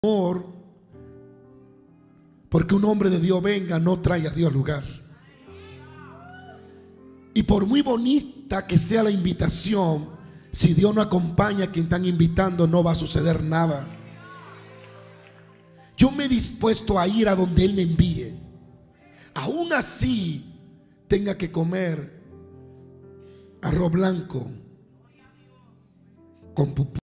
amor, porque un hombre de Dios venga, no trae a Dios al lugar. Y por muy bonita que sea la invitación, si Dios no acompaña a quien están invitando, no va a suceder nada. Yo me he dispuesto a ir a donde Él me envíe, aún así tenga que comer arroz blanco con pupú.